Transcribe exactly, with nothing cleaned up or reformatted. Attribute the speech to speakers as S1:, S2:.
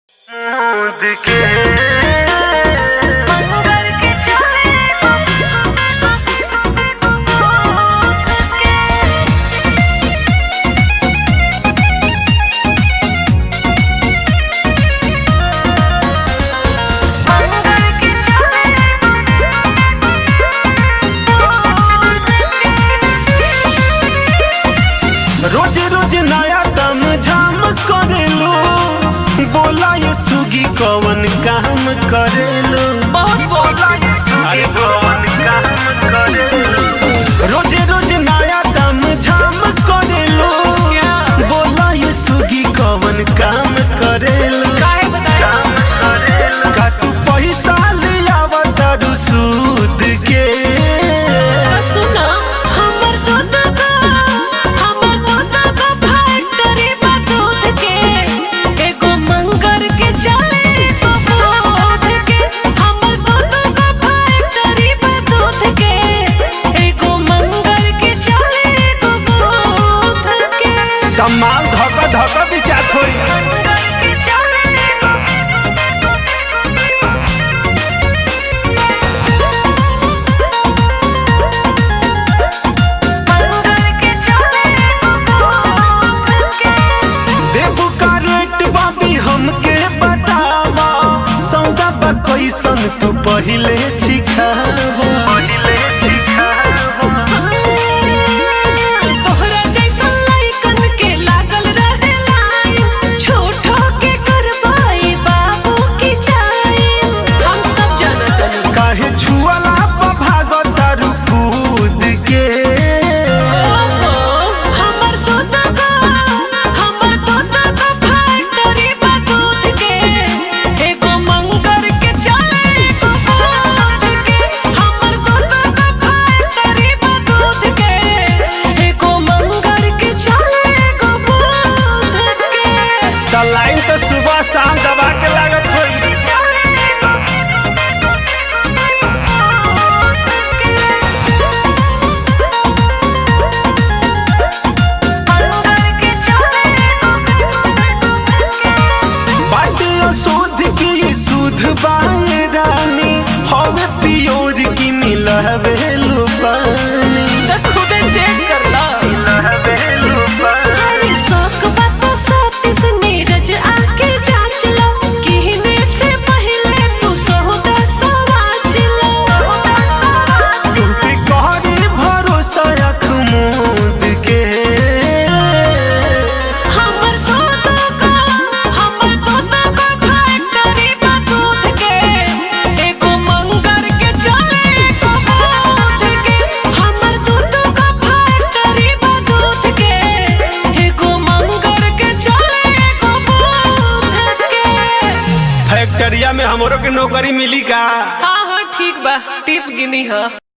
S1: रोज रोज नया दम झाम करेलो, बोला ये सुगी कवन काम करेलो।
S2: बहुत बोला ये
S1: सुगी कवन काम करेलो। रोज रोज नया दम झाम करेलो, बोला ये सुगी कवन काम करेलो।
S2: काहे बताए
S1: का तू पैसा लिया बतारू सूद के।
S2: सुना हमर दूध का हमर दूध का फैक्ट्री बा दूध के, एगो मंगर के चले एगो दूध के। हमर दूध का फैक्ट्री बा दूध के, एगो मंगर के चले एगो दूध के।
S1: कमाल धक धक बिचा थोड़ी कैसन तू पहिले छिखावा पहिले छिखावा।
S2: तोहरा जैसन लइकन के लागल रहे लाइन, झूठो के करवाई बाबू की चाइन। हम सब जानत
S1: काहे छुअला प भागत तारू कूद के।
S2: हमर दूध का हमर दूध का फैक्ट्री बा दूध के, एगो मंगर के चले एगो दूध के। हमर दूध का फैक्ट्री बा दूध के, एगो मंगर के चले एगो दूध के।
S1: त लाइन तो सुबह शाम दबा के लागत होई। शुद्ध की शुद्ध बाई रानी हवे प्योर की मिलहवे लो पानी।
S2: खुदे चेक कर ला
S1: मिलहवे पानी।
S2: अरे शौक बात तो सतीश नीरज आके जांच लो, कहने से पहले तू सौदा सवाच लो।
S1: तू पे कहरी भरोसा अख मूंद के।
S2: हमर दूध का हमर दूध का फैक्ट्री बा दूध के, एगो मंगर के चले एगो दूध के। हमर दूध का फैक्ट्री बा दूध के, एगो मंगर के चले एगो दूध के।
S1: फैक्ट्रिया में हमरो के नौकरी मिली का?
S2: हाँ हाँ ठीक बा, टिप गिनी है।